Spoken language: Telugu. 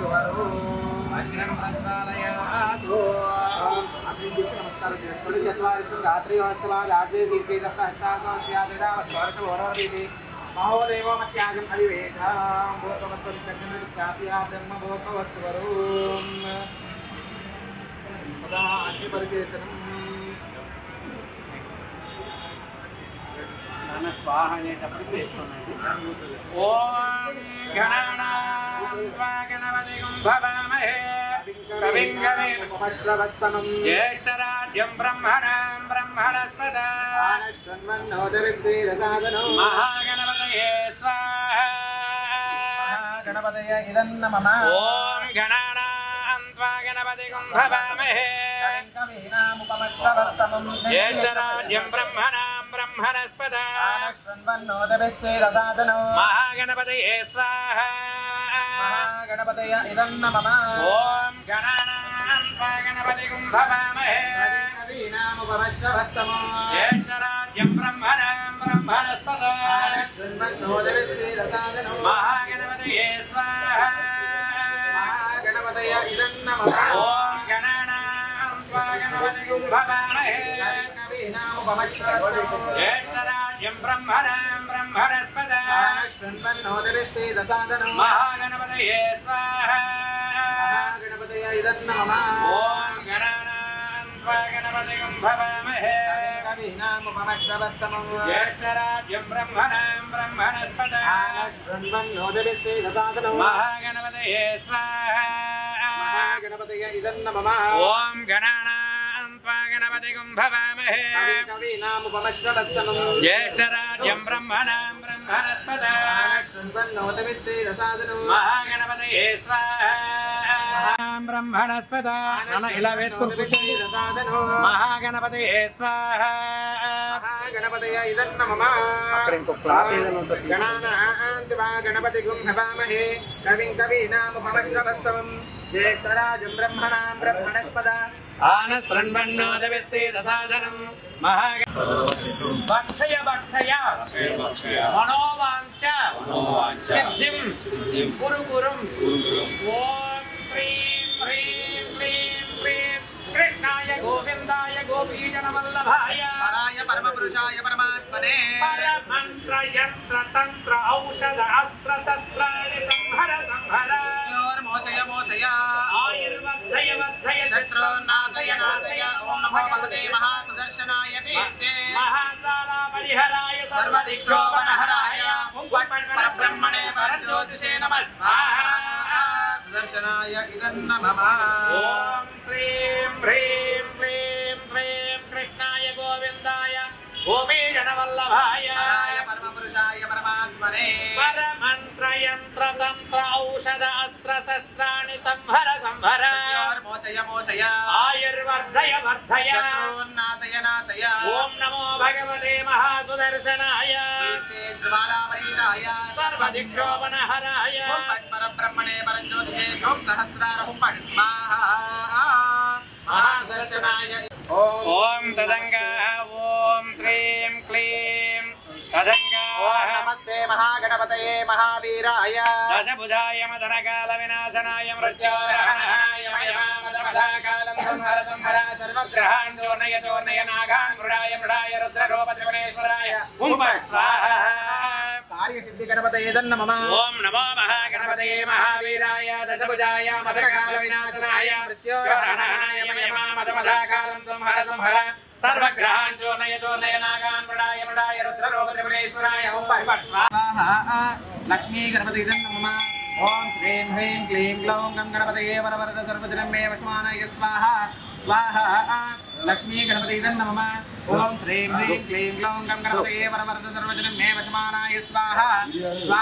వత్సవరు వజ్రం ప్రజ్వాలయాతు నమస్కారం చేసుకోండి. చత్వారిషు రాత్రి వాత్సవాలు ఆద్వే దీర్ఘే దత్త హస్తాస్యాదిరా వత్సవరసు వరవరీతి మహోదేవో మత్యాగం అవివేశాం భూతవత్సరిత్యగ్నిస్యాప్యా బ్రహ్మ భూతవత్సవరు సదా అగ్నిపరిచేతనం స్వాహ అనేటప్పుడు వేసుకోనండి. ఓం గణానాం త్వా గణపతిం భవామహే కవిం కవీనాముపమశ్రవస్తమం జ్యేష్ఠరాజ్యం బ్రహ్మణాం బ్రహ్మణస్పద మహాగణపతయే స్వాహా. గణపతయ ఇదన్న మమ. ఓం గణానాం త్వా గణపతిం భవామహే కవీనాముపమశ్రవస్తమం జ్యేష్ఠరాజ్యం బ్రహ్మణాం బ్రహ్మణస్పద మహాగణపతయే స్వాహా. మహాగణపతయ ఇదన్న మమ. ఓం గణానాం త్వా గణపతిం భవామహే కవీనాముపమశ్రవస్తమం జ్యేష్ఠరాజ్యం బ్రహ్మణాం బ్రహ్మణస్పద మహాగణపతయే స్వాహా. మహాగణపతయ ఇదన్న మమ. ఓం గణానాం త్వా గణపతిం భవామహే కవీనాముపమశ్రవస్తమం జ్యేష్ఠరాజ్యం బ్రహ్మణాం బ్రహ్మణస్పద మహాగణపతయే స్వాహా. గణపతయ ఇదన్న మమ. ఓం గణానాం త్వా గణపతిం భవామహే కవీనాముపమశ్రవస్తమం జ్యేష్ఠరాజ్యం బ్రహ్మణాం బ్రహ్మణస్పద మహాగణపతయే స్వాహా. గణపతయ ఇదన్న మమ. ఓం గణానాం త్వా గణపతిం భవామహే కవీనాముపమశ్రవస్తమం జ్యేష్ఠరాజ్యం బ్రహ్మణాం బ్రహ్మణస్పద మహాగణపతయే స్వాహా. బ్రహ్మణస్పద ఇలా వేసుకొని కూర్చోండి. మహాగణపతయే స్వాహా. గణపతయ ఇదన్న మమ. గణపతి గుంభవామహే కవిం కవీనాముపమశ్రవస్తమం జ్యేష్ఠరాజం బ్రహ్మణాం బ్రహ్మణస్పద ఆనశృణ్వన్నోదవిస్సేదసాదనం భక్షయ భక్షయ మనోవాంఛ సిద్ధిం కురు కురుం. ఓం శ్రీం హ్రీం క్లీం క్రీం కృష్ణాయ గోవిందాయ గోపీజనవల్లభాయ పరాయ పరమపురుషాయ పరమాత్మనే పరమంత్ర యంత్ర తంత్ర ఔషధ అస్త్ర శస్త్రాణి సంహర సంహర మోచయ మోచయ ఆయుర్వర్ధయ వర్ధయ శత్రునాశయ నాశయ ఓం నమో భగవతే మహాసుదర్శనాయ దీప్తే మహాకాలా పరిహరాయ సర్వదిక్షోపనహరాయ ఓం పట్ పరబ్రహ్మణే పరజ్యోతిషే నమః స్వాహా. సుదర్శనాయ ఇదన్న మమ. ఓం శ్రీం హ్రీం క్లీం క్రీం కృష్ణాయ గోవిందాయ గోపీజనవల్లభాయ పరాయ పరమపురుషాయ పరమాత్మనే పరమంత్ర యంత్ర తంత్ర ఔషధ అస్త్ర శస్త్రాణి సంహర సంహర మోచయ మోచయ ఆయుర్వర్ధయ వర్ధయ శత్రునాశయ నాశయ ఓం నమో భగవతే మహాసుదర్శనాయ దీప్తే జ్వాలాపరీతాయ సర్వదిక్షోపనహరాయ ఓం పట్ పరబ్రహ్మణే పరజ్యోతిషే ఓం సహస్రార ఓం పట్ స్వాహా. మహాసుదర్శనాయ ఓం తదంగా ఓం శ్రీం క్లీం తదంగా నమస్తే మహాగణపతయే మహావీరాయ దశభుజాయ మదనకాల వినాశనాయ మృత్యోరహణాయ మయమామదమధాకాలం సంహర సంహర సర్వగ్రహాన్ చోర్ణయ చోర్ణయ నాగాన్ మృడాయ మృడాయ రుద్రరూప త్రిగుణేశ్వరాయ ఓం పట్ స్వాహా. కార్యసిద్ధి గణపతయే దన్న మమ. ఓం నమో మహాగణపతయే మహావీరాయ దశభుజాయ మదనకాల వినాశనాయ మృత్యోరహణాయ మయమామదమధాకాలం సంహర సంహర సర్వగ్రహాన్ చోర్ణయ చోర్ణయ నాగాన్ మృడాయ మృడాయ రుద్రరూప త్రిగుణేశ్వరాయ ఓం పట్ స్వాహా. లక్ష్మీ గణపతి ఇదన్న మమ. ఓం శ్రీం హ్రీం క్లీం గ్లౌం గం గణపతయే వరవరద సర్వజనం మే వశమానాయ స్వాహా స్వాహా. లక్ష్మీ గణపతి ఇదన్న మమ. ఓం శ్రీం హ్రీం క్లీం గ్లౌం గం గణపతయే వరవరద సర్వజనం మే వశమానాయ స్వాహా స్వాహా.